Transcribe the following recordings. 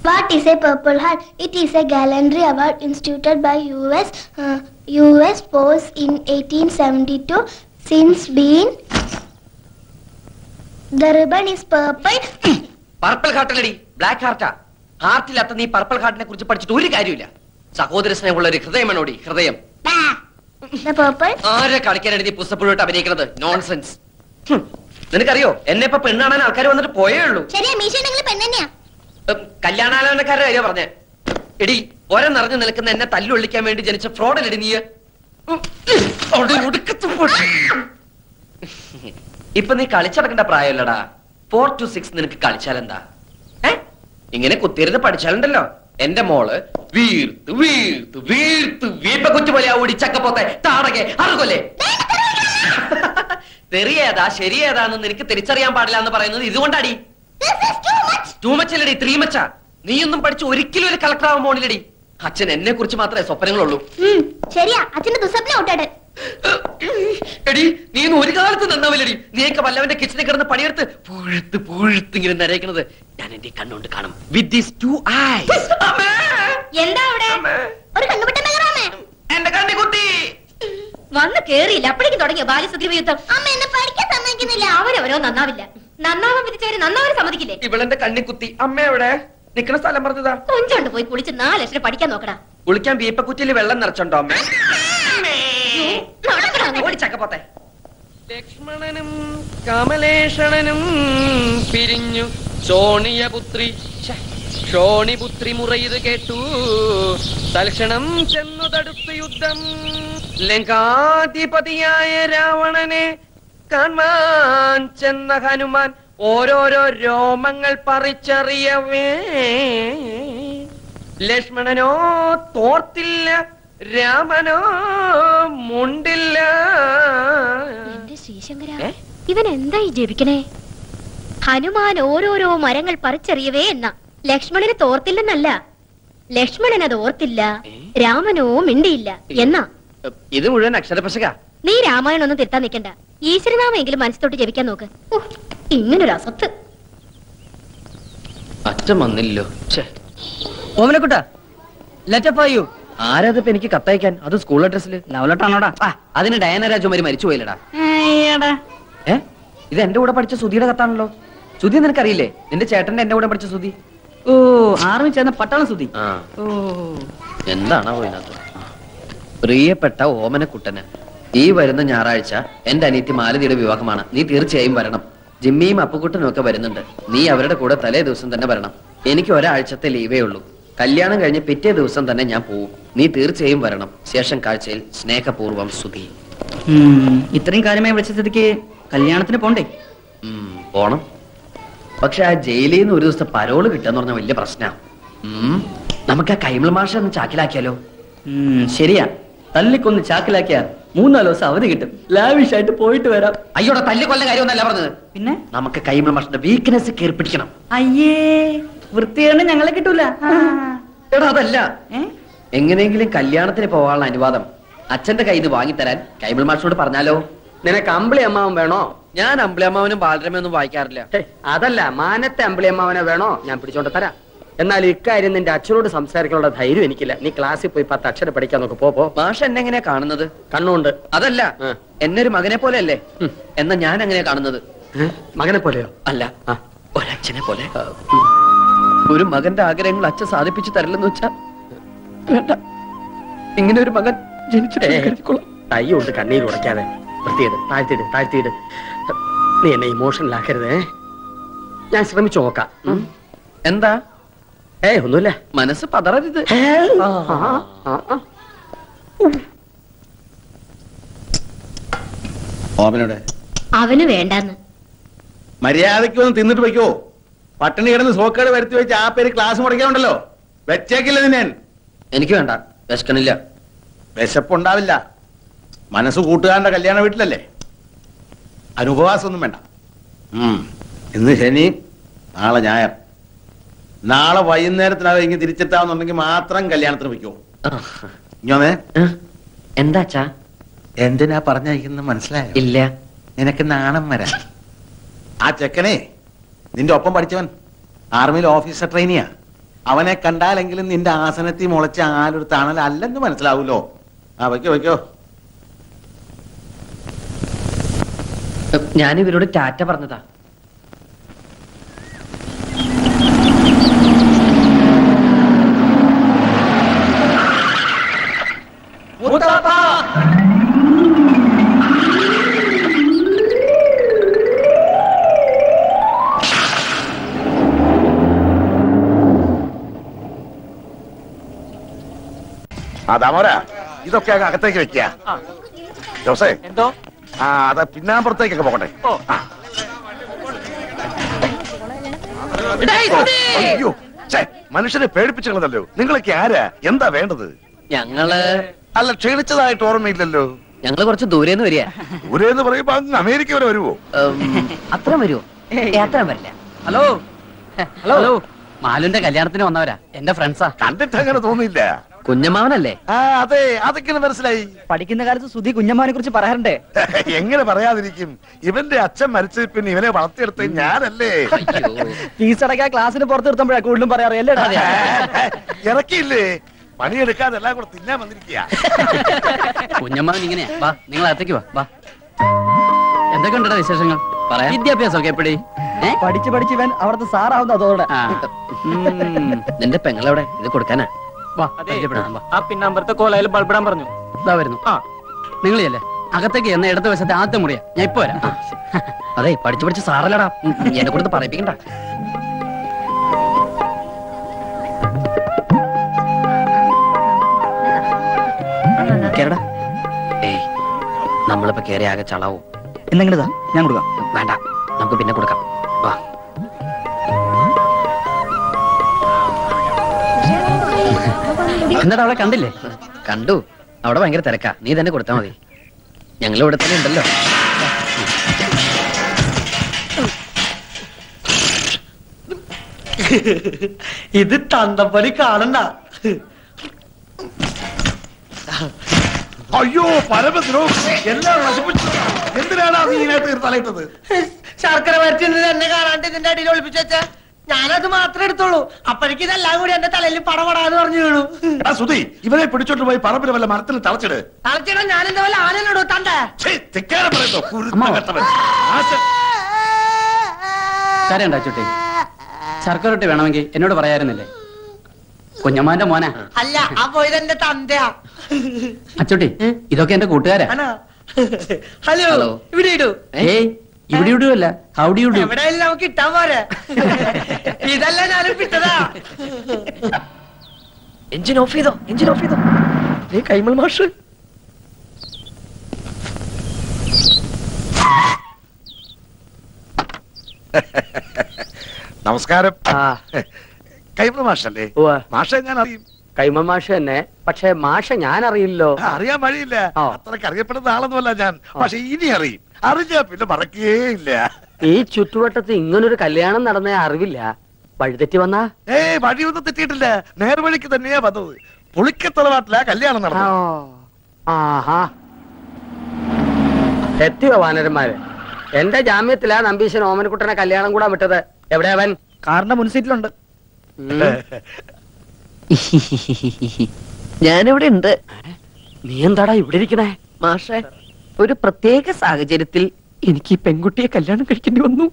What is a Purple Heart? It is a gallantry award instituted by US Force in 1872. Since been, the ribbon is purple. Purple heart already, black heart. Heart il atta nee purple heart ne kurichu padichittu oru karyumilla. Sahodara snehumulla oru hridayamenodi, hridayam. The purple? Aare kadikkanadi nee pussapulottu abhinayikkannathu nonsense. നിനക്കറിയോ എന്നെ ഇപ്പൊ പെണ്ണാണാൻ ആൾക്കാർ വന്നിട്ട് പോയേ ഉള്ളൂ. ശരിയാ, മീശ പെണ്ണെന്നെയാ. കല്യാണാലോചനക്കാരുടെ കാര്യം പറഞ്ഞേ. എടി ഒര നിറഞ്ഞു നിൽക്കുന്ന എന്നെ തല്ലുള്ളിക്കാൻ വേണ്ടി ജനിച്ച ഫ്രോഡല്ലടി നീ. ഇപ്പൊ നീ കളിച്ചടക്കേണ്ട പ്രായമല്ലടാ. 4 to 6 നിനക്ക് കളിച്ചാലെന്താ? ഇങ്ങനെ കുത്തിയിരുന്ന് പഠിച്ചാലുണ്ടല്ലോ എന്റെ മോള് വീർത്ത് വീർത്ത് വീർത്ത് വീപ്പ കുറ്റി പോലെ ഓടി ചക്കപ്പോത്തെ താടകെ അറുകൊല്ലേ. തെറിയേതാ ശരിയേതാന്ന് നിനക്ക് തിരിച്ചറിയാൻ പാടില്ല എന്ന് പറയുന്നത് ഇതുകൊണ്ടാടി. ടൂ മച്ച് അല്ലടി, 3 മച്ചാ. നീയൊന്നും പഠിച്ച് ഒരിക്കലും ഒരു കളക്ടർ ആവാൻ പോണില്ലടി. അച്ഛൻ എന്നെ കുറിച്ച് മാത്രമേ സ്വപ്നങ്ങളുള്ളൂ. ശരിയാ, അച്ഛന്റെ ദുസ്വപ്നം ഔട്ടാണ്. എടി നീ ഒരു കാലത്ത് നന്നാവില്ലടി. നീയൊക്കെ വല്ലവന്റെ കിച്ചണിൽ കിടന്ന് പണിയെടുത്ത് പുഴുത്ത് പുഴുത്ത് ഇങ്ങനെ നരയിക്കുന്നത് ഞാൻ എന്റെ കണ്ണുകൊണ്ട് കാണും. With these 2 eyes. എന്താ അവിടെ ഒരു കണ്ണുപെട്ട എന്റെ കണ്ണി കുത്തി വന്ന് കേറിയില്ല, അപ്പോഴേക്കും തുടങ്ങിയ ബാല്യസുഗ്രീവ യുദ്ധം. അമ്മ എന്നെ പഠിക്കാൻ സമ്മതിക്കുന്നില്ല. അവരവരോ നന്നാവില്ല. നന്നാവാൻ വിധിച്ചവര് നന്നാവരെ സമ്മതിക്കില്ലേ? ഇവളെന്റെ കണ്ണി കുത്തി. അമ്മ എവിടെ? നിക്കണ സ്ഥലം പറഞ്ഞതാ. കൊഞ്ചോണ്ട് പോയി കുളിച്ച് 4 ലക്ഷം പഠിക്കാൻ നോക്കടാ. കുളിക്കാൻ വീപ്പക്കുറ്റിയിൽ വെള്ളം നിറച്ചുണ്ടോ അമ്മ? ഓടിച്ചക്കപ്പോത്തെ. ലക്ഷ്മണനും കമലേഷണനും പിരിഞ്ഞു ശോണിയപുത്രി ശോണിപുത്രി മുറയത് കേട്ടു. തൽക്ഷണം ചെന്നു തടുത്തു യുദ്ധം. ലങ്കാധിപതിയായ രാവണനെ കാണാൻ ചെന്ന ഹനുമാൻ ഓരോരോ രോമങ്ങൾ പറിച്ചറിയവേ. ലക്ഷ്മണനോ തോർത്തില്ല, രാമനോ മുണ്ടില്ല. എന്റെ ശ്രീശങ്കര, ഇവൻ എന്തായി ജപിക്കണേ? ഹനുമാൻ ഓരോരോ മരങ്ങൾ പറിച്ചെറിയവേ എന്ന. ലക്ഷ്മണന് തോർത്തില്ലെന്നല്ല, ലക്ഷ്മണൻ അത് ഓർത്തില്ല, രാമനോ മിണ്ടിയില്ല എന്നാ. ഇത് മുഴുവൻ അക്ഷരപശക. നീ രാമായണം ഒന്നും തിരുത്താൻ നിൽക്കണ്ട. ഈശ്വരനാമെങ്കിലും മനസ്സിലോട്ട് ജപിക്കാൻ നോക്ക്. ഇങ്ങനൊരു അസത്ത്. അച്ഛൻ വന്നില്ലോ. ഓമനക്കുട്ട, ലെറ്റർ ഫോർ യു. ആരാതിപ്പോ എനിക്ക് കത്തയക്കാൻ? അത് സ്കൂൾ അഡ്രസ്സില്. ലവ് ലെറ്റർ ആണോടാ? അതിന് ഡയന രാജകുമാരി മരിച്ചു പോയില്ലടാ. ഇത് എന്റെ കൂടെ പഠിച്ച സുധിയുടെ കത്താണല്ലോ. സുധി നിനക്കറിയില്ലേ? നിന്റെ ചേട്ടന്റെ എന്റെ കൂടെ പഠിച്ച സുധി. ഓ, ആർമി ചേർന്ന പട്ടാളം സുധി. എന്താണോ ഇതിനകത്ത്? പ്രിയപ്പെട്ട ഓമനക്കുട്ടന്, ഈ വരുന്ന ഞായറാഴ്ച എന്റെ അനിയത്തി മാലതിയുടെ വിവാഹമാണ്. നീ തീർച്ചയായും വരണം. ജിമ്മിയും അപ്പുക്കുട്ടനും ഒക്കെ വരുന്നുണ്ട്. നീ അവരുടെ കൂടെ തലേ ദിവസം തന്നെ വരണം. എനിക്ക് ഒരാഴ്ചത്തെ ലീവേ ഉള്ളൂ. കല്യാണം കഴിഞ്ഞ് പിറ്റേ ദിവസം തന്നെ ഞാൻ പോവും. നീ തീർച്ചയായും വരണം. ശേഷം കാഴ്ചയിൽ സ്നേഹപൂർവം സുധി. ഇത്രയും കാര്യമായി വിളിച്ച സ്ഥിതിക്ക് കല്യാണത്തിന് പോണ്ടേ? പോണം. പക്ഷെ ആ ജയിലിൽ നിന്ന് ഒരു ദിവസത്തെ പരോള് കിട്ടാന്ന് പറഞ്ഞ വലിയ പ്രശ്നമാണ്. നമുക്ക് ആ കൈമൾ മാഷ ഒന്ന് ചാക്കിലാക്കിയാലോ? ശരിയാ, തല്ലിക്കൊന്ന് ചാക്കിലാക്കിയാ 3-4 ദിവസം അവധി കിട്ടും. ലാവിഷായിട്ട് പോയിട്ട് വരാം. അയ്യോടെ തല്ലി കൊല്ല കാര്യമൊന്നല്ല പറഞ്ഞത്. പിന്നെ നമുക്ക് കൈമൾ മാഷിന്റെ വീക്ക്നെസ് കയറി പിടിക്കണം. അയ്യേ, വൃത്തിയാണ് ഞങ്ങളെ കിട്ടൂല. എടാ അതല്ല, എങ്ങനെയെങ്കിലും കല്യാണത്തിന് പോകാനുള്ള അനുവാദം അച്ഛന്റെ കയ്യിൽ നിന്ന് വാങ്ങിത്തരാൻ കൈമൾ മാഷിനോട് പറഞ്ഞാലോ? നിനക്ക് അമ്പിളി അമ്മാവൻ വേണോ? ഞാൻ അമ്പിളി അമ്മാവനും ബാലരമയൊന്നും വായിക്കാറില്ല. അതല്ല, മാനത്തെ അമ്പിളി അമ്മാവനെ വേണോ? ഞാൻ പിടിച്ചോണ്ട് തരാം. എന്നാൽ ഇക്കാര്യം നിന്റെ അച്ഛനോട് സംസാരിക്കാനുള്ള ധൈര്യം എനിക്കില്ല. നീ ക്ലാസ്സിൽ പോയി 10 അക്ഷരം പഠിക്കാൻ നോക്ക്. പോ. മാഷ് എന്നെ എങ്ങനെയാ കാണുന്നത്? കണ്ണുണ്ട്. അതല്ല, എന്നെ ഒരു മകനെ പോലെ അല്ലേ? എന്നാ ഞാൻ എങ്ങനെയാ കാണുന്നത്? മകനെ പോലെയോ? അല്ല, ഒരച്ഛനെ പോലെ. ഒരു മകന്റെ ആഗ്രഹങ്ങൾ അച്ഛൻ സാധിപ്പിച്ചു തരില്ലെന്ന് വെച്ചാ വേണ്ട. ഇങ്ങനെ ഒരു മകൻ ജനിച്ചിട്ട് തൈ കൊണ്ട് കണ്ണീര് ഉടയ്ക്കാതെ വൃത്തിയിട്. താഴ്ത്തിയിട്. നീ എന്നെ ഇമോഷണൽ ആക്കരുതേ. ഞാൻ ശ്രമിച്ചു നോക്കാം. എന്താ? ഒന്നുമില്ല. മനസ്സ് പതറരുത്. ഓമനോടെ അവന് വേണ്ടെന്ന്. മര്യാദയ്ക്ക് വന്ന് തിന്നിട്ട് വയ്ക്കോ? പട്ടിണി കിടന്ന് സോക്കേട് വരുത്തി വെച്ച് ആ പേര് ക്ലാസ് മുടക്കാനുണ്ടല്ലോ. വെച്ചേക്കില്ല നിന്നെ. എനിക്ക് വേണ്ട, വിശക്കണില്ല. വിശപ്പുണ്ടാവില്ല. മനസ്സ് കൂട്ടുകാരന്റെ കല്യാണ വീട്ടിലല്ലേ, അനുപവാസമൊന്നും വേണ്ട. ഇന്ന് ശനി, നാളെ ഞായർ. നാളെ വൈകുന്നേരത്തിനകം ഇങ്ങനെ തിരിച്ചെത്താവുന്നുണ്ടെങ്കിൽ മാത്രം കല്യാണത്തിന് വയ്ക്കോ. ഇങ്ങനെ എന്താച്ചാ? എന്തിനാ പറഞ്ഞയക്കുന്നത് മനസ്സിലായോ? ഇല്ല. നിനക്ക് നാണം വരാ. ആ ചെക്കനെ നിന്റെ ഒപ്പം പഠിച്ചവൻ ആർമിയിൽ ഓഫീസർ ട്രെയിനിയാ. അവനെ കണ്ടാലെങ്കിലും നിന്റെ ആസനത്തിൽ മുളച്ച ആലൊരു തണലല്ലെന്ന് മനസ്സിലാവൂലോ. ആ വയ്ക്കോ വയ്ക്കോ. ഞാനിവരോട് ടാറ്റ പറഞ്ഞതാ. ദാമോര, ഇതൊക്കെ അകത്തേക്ക് വെക്കുക. ജോസേ, എന്തോ? അത് പിന്നാമ്പുറത്തേക്കൊക്കെ പോകട്ടെ. അയ്യോ, മനുഷ്യനെ പേടിപ്പിച്ചല്ലോ. നിങ്ങളൊക്കെ ആരാ? എന്താ വേണ്ടത്? ഞങ്ങള് അല്ല, ക്ഷീണിച്ചതായിട്ട് ഓർമ്മയില്ലല്ലോ. ഞങ്ങള് കുറച്ച് ദൂരേന്ന് വരിക. ദൂരേന്ന് പറയുമ്പോ അങ്ങ് അമേരിക്ക വരെ വരുവോ? അത്ര വരുമോ? അത്ര വരില്ല. ഹലോ ഹലോ, മാലുന്റെ കല്യാണത്തിന് വന്നവരാ, എന്റെ ഫ്രണ്ട്സാ. കണ്ടിട്ട് അങ്ങനെ തോന്നിയില്ല. കുഞ്ഞമ്മാവനല്ലേ? അതെ, അതൊക്കെ മനസ്സിലായി. പഠിക്കുന്ന കാലത്ത് സുധി കുഞ്ഞമ്മാനെ കുറിച്ച് പറയാറുണ്ടേ. എങ്ങനെ പറയാതിരിക്കും? ഇവന്റെ അച്ഛൻ മരിച്ച പിന്നെ ഇവനെ വളർത്തിയെടുത്ത് ഞാനല്ലേ. ഫീസ് അടയ്ക്കാൻ ക്ലാസ്സിന് പുറത്ത് നിർത്തുമ്പോഴാ കൂടുതലും പറയാറ് അല്ലേ? ഇറക്കിയില്ലേ? പണിയെടുക്കാതെ എല്ലാം കൂടെ തിന്നാൻ വന്നിരിക്കുക. കുഞ്ഞമ്മാവൻ ഇങ്ങനെയാ. വാ, നിങ്ങൾ അകത്തേക്ക് വാ. എന്തൊക്കെ ഉണ്ടോ വിശേഷങ്ങൾ? പറയാം. വിദ്യാഭ്യാസമൊക്കെ എപ്പടി? പഠിച്ച് പഠിച്ച് ഇവൻ അവിടുത്തെ സാറാവുന്ന അതോടെ. നിന്റെ പെങ്ങളെവിടെ? ഇത് കൊടുക്കാനാ? ആ പിന്നമ്പറത്തെ കോലയിൽ ബൾബിടാൻ പറഞ്ഞു. ഇതാ വരുന്നു. നിങ്ങളിയല്ലേ അകത്തേക്ക് എന്ന ഇടത് വശത്തെ ആദ്യത്തെ മുറിയാ. ഞാൻ ഇപ്പൊ വരാം. അതെ, പഠിച്ചു പഠിച്ച് സാറല്ലടാ, എന്നെ കൊടുത്ത് പറയിപ്പിക്കണ്ട. കേരടാ. ഏയ്, നമ്മളിപ്പോ കേറി ആകെ ചളാവും. എന്തെങ്കിലും ഞാൻ കൊടുക്കാം. വേണ്ട, നമുക്ക് പിന്നെ കൊടുക്കാം. വാ. എന്നിട്ട് അവളെ കണ്ടില്ലേ? കണ്ടു. അവിടെ ഭയങ്കര തിരക്കാ. നീ തന്നെ കൊടുത്താ മതി. ഞങ്ങൾ ഇവിടെ തന്നെ ഉണ്ടല്ലോ. ഇത് തന്തപ്പടി കാണണ്ട. അയ്യോ, പരമത്തിനോ എല്ലാം നശിപ്പിച്ചു. എന്തിനാണ് നീ ഇതിനകത്ത് തലയിട്ടത്? ശർക്കര വരച്ച് എന്നെ കാണാണ്ട് ഇതിന്റെ അടിയിൽ ഒളിപ്പിച്ചു വെച്ചാ ഞാനത് മാത്രമേ എടുത്തോളൂ. അപ്പോഴേക്ക് ഇതെല്ലാം കൂടി എന്റെ തലയിൽ പടപടാന്ന് പറഞ്ഞു വീണു. സുധി, ഇവനെ പിടിച്ചോണ്ട് പോയി പറമ്പിന് വല്ല മരത്തിൽ തളച്ചിട്. തളച്ചിടാൻ ഞാൻ എന്താ പോലെ ആനല്ലോടൂ തന്റെ. കാര്യണ്ടാ ചുട്ടി, ശർക്കര റൊട്ടി വേണമെങ്കിൽ എന്നോട് പറയാറുന്നില്ലേ? കുഞ്ഞമ്മാന്റെ മോനാ. അല്ല, ആ പോയത് എന്റെ തന്തയാ. അച്ചുട്ടി, ഇതൊക്കെ എന്റെ കൂട്ടുകാരാ. ഹലോ, ഇവിടെ ഇടൂ. ഏയ്, ഇവിടെ ഇടുവല്ല, അവിടെ ഇടൂ. എവിടെയായാലും നമുക്ക് ഇട്ടാൻ പോരെ. ഇതല്ല ഞാനും വിട്ടതാ. എഞ്ചിൻ ഓഫ് ചെയ്തോ, എഞ്ചിൻ ഓഫ് ചെയ്തോ. കൈമൾ മാഷ്. നമസ്കാരം. കൈമൾ മാഷല്ലേ? മാഷെ ഞാൻ അറിയും. കൈമൾ മാഷ് തന്നെ. പക്ഷെ മാഷ ഞാൻ അറിയില്ലോ. അറിയാൻ വഴിയില്ല. അത്രക്ക് അറിയപ്പെടുന്ന ആളൊന്നുമല്ല ഞാൻ. പക്ഷെ ഇനി അറിയും. അറിഞ്ഞാ പിന്നെ മറക്കേയില്ല. ഈ ചുറ്റുവട്ടത്ത് ഇങ്ങനൊരു കല്യാണം നടന്ന അറിവില്ല. വഴിതെറ്റി വന്നാ? വഴിയൊന്നും തെറ്റിയിട്ടില്ല. നേർവഴിക്ക് തന്നെയാ വന്നത്. പുളിക്കത്തറവാട്ടിലാ കല്യാണം നടന്നത്. ആഹാ, എത്തിയോ വാനരന്മാര്? എന്റെ ജാമ്യത്തിലാ നമ്പീശൻ ഓമനക്കുട്ടനെ കല്യാണം കൂടാൻ വിട്ടത്. എവിടെ അവൻ? കാറിന്റെ മുൻസീറ്റിലുണ്ട്. ഞാനിവിടെ ഉണ്ട്. നീ എന്താടാ ഇവിടെ ഇരിക്കണേ? മാഷെ, ഒരു പ്രത്യേക സാഹചര്യത്തിൽ എനിക്ക് ഈ പെൺകുട്ടിയെ കല്യാണം കഴിക്കേണ്ടി വന്നു.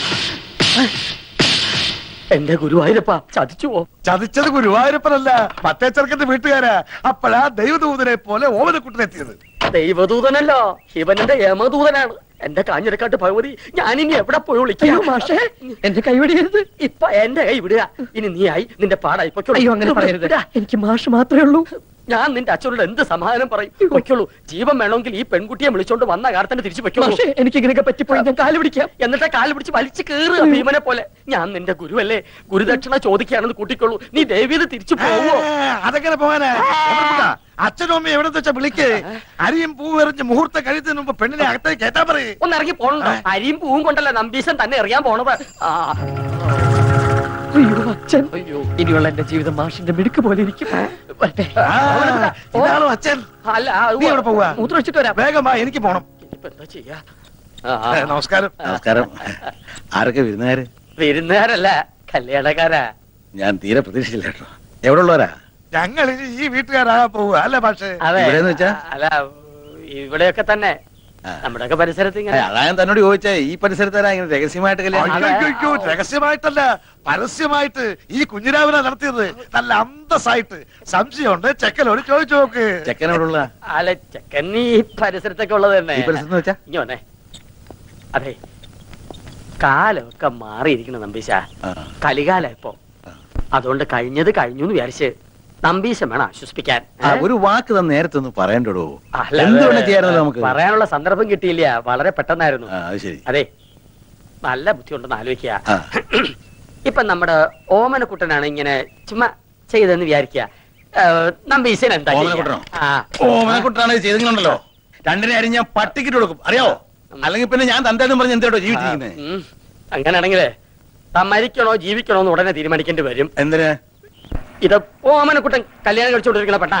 എന്റെ ഗുരുവായൂരപ്പ, ചതിച്ചുവോ? ചതിച്ചത് ഗുരുവായൂരപ്പനല്ല, മറ്റേ ചെറുക്കന്റെ വീട്ടുകാരാ. അപ്പോഴാ ദൈവദൂതനെ പോലെ ഓമനക്കുട്ടനെത്തിയത്. ദൈവദൂതനല്ലോ, ഇവനെന്റെ യമദൂതനാണ്. എന്റെ കാഞ്ഞിരക്കാട്ട് ഭഗവതി, ഞാനിനി എവിടെ പോയി വിളിക്കാം? മാഷേ, എന്റെ കൈ വിടരുത്. ഇപ്പൊ എന്റെ കൈ വിടുക. ഇനി നീ ആയി, നിന്റെ പാടായി. അയ്യോ, അങ്ങനെ പറയരുത്. എനിക്ക് മാഷ് മാത്രമേ ഉള്ളൂ. ഞാൻ നിന്റെ അച്ഛനോട് എന്ത് സമാധാനം പറയും? പൊയ്ക്കോളൂ. ജീവൻ വേണമെങ്കിൽ ഈ പെൺകുട്ടിയെ വിളിച്ചോണ്ട് വന്ന കാലത്തന്നെ തിരിച്ചു പൊയ്ക്കോളൂ. എനിക്ക് ഇങ്ങനെയൊക്കെ പറ്റിപ്പോയി. ഞാൻ കാല് പിടിക്കാം. എന്നിട്ട് കാല് പിടിച്ച് വലിച്ചു കയറുക ഭീമനെ പോലെ. ഞാൻ നിന്റെ ഗുരുവല്ലേ, ഗുരുദക്ഷിണ ചോദിക്കുകയാണെന്ന് കൂട്ടിക്കോളൂ. നീ ദേവീത് തിരിച്ചു പോവോ? അതെങ്ങനെ പോകാനാ? അച്ഛനും അമ്മയും എവിടെ വെച്ചാ വിളിക്ക്. അരിയും പൂവും എറിഞ്ഞ് മുഹൂർത്തം കഴിയുന്നതിന് മുമ്പ് പെണ്ണിനെ അകത്തേക്ക് കേട്ടാ പറയേ. ഒന്ന് ഇറങ്ങി പോണോ? അരിയും പൂവും കൊണ്ടല്ല നമ്പീശൻ തന്നെ എറിയാൻ പോണത്. അയ്യോ അച്ഛൻ, അയ്യോ, ഇനിയുള്ള എന്റെ ജീവിതം മാഷിന്റെ മിടുക്ക് പോലെ ഇരിക്കും. അച്ഛൻ, അല്ല, നീ എവിടെ പോവാ? മൂത്രം വെച്ചിട്ട് വരാം. വേഗം വാ, എനിക്ക് പോണം. ഇനിയിപ്പോ എന്താ ചെയ്യാ? നമസ്കാരം. നമസ്കാരം. ആരൊക്കെ വിരുന്നുകാര്? വിരുന്നുകാരല്ല, കല്യാണക്കാരാ. ഞാൻ തീരെ പ്രതീക്ഷിച്ചില്ല കേട്ടോ. എവിടെ ഉള്ളവരാ? ഞങ്ങൾ ഈ വീട്ടുകാരാകാൻ പോവുക അല്ലേ? പക്ഷേ അല്ല ഇവിടെയൊക്കെ തന്നെ നമ്മുടെയൊക്കെ പരിസരത്ത് ഇങ്ങനെ. അതാ ഞാൻ തന്നോട് ചോദിച്ചേ, ഈ പരിസരത്താരാ ഇങ്ങനെ രഹസ്യമായിട്ട് കല്യാണം? രഹസ്യമായിട്ടല്ല, പരസ്യമായിട്ട് ഈ കുഞ്ഞിരാവിനെ നടത്തിയത്. നല്ല അന്തസ്സായിട്ട്. സംശയമുണ്ട്, ചെക്കനോട് ചോദിച്ചു നോക്ക്. ചെക്കനോടുള്ള അല്ല ചെക്കൻ ഈ പരിസരത്തൊക്കെ ഉള്ളത് തന്നെ. ഇനി വന്നേ. അതെ, കാലമൊക്കെ മാറിയിരിക്കണം നമ്പീശ. കലികാല ഇപ്പൊ. അതുകൊണ്ട് കഴിഞ്ഞത് കഴിഞ്ഞു എന്ന് വിചാരിച്ച് നമ്പീശം വേണം ആശ്വസിപ്പിക്കാൻ. ഒരു വാക്ക് തന്നെ നേരത്തെ ഒന്ന് പറയണ്ടോ? നമുക്ക് പറയാനുള്ള സന്ദർഭം കിട്ടിയില്ല, വളരെ പെട്ടെന്നായിരുന്നു. അതെ, നല്ല ബുദ്ധി ഉണ്ടെന്ന് ആലോചിക്കുക. ഇപ്പൊ നമ്മുടെ ഓമനക്കുട്ടനാണ് ഇങ്ങനെ ചുമ്മാ ചെയ്തെന്ന് വിചാരിക്കുക. നമ്പീശൻ എന്താ ഓമനക്കുട്ടനാണ് ചെയ്തെങ്കിലുണ്ടല്ലോ, രണ്ടിനെ അരി ഞാൻ പട്ടിക്കിട്ട് കൊടുക്കും, അറിയാവോ? അല്ലെങ്കിൽ പിന്നെ ഞാൻ തന്തേന്നും പറഞ്ഞ് എന്തോ ജീവിച്ചിരിക്കുന്നത്. അങ്ങനെയാണെങ്കിലേ താൻ മരിക്കണോ ജീവിക്കണോ എന്ന് ഉടനെ തീരുമാനിക്കേണ്ടി വരും. എന്തിനാ? ഇത് ഓമനക്കുട്ടൻ കല്യാണം കഴിച്ചുകൊണ്ടിരിക്കണ പെട്ട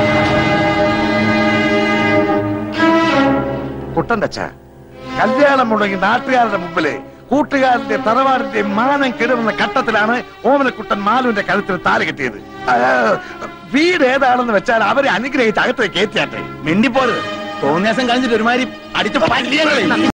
കുട്ടന്റെ അച്ഛ കല്യാണം മുടങ്ങി നാട്ടുകാരുടെ മുമ്പില് കൂട്ടുകാരന്റെ തറവാടിന്റെ മാനം കെടുന്ന ഘട്ടത്തിലാണ് ഓമനക്കുട്ടൻ മാലുവിന്റെ കഴുത്തിൽ താലി കെട്ടിയത്. വീട് ഏതാണെന്ന് വെച്ചാൽ അവരെ അനുഗ്രഹിച്ച് അകത്ത് കയറ്റിയാട്ടെ. മിണ്ടിപ്പോരുത്. തോന്നിയാസം കഴിഞ്ഞിട്ട് ഒരുമാതിരി അടിച്ച് പല്ലിയങ്ങളെ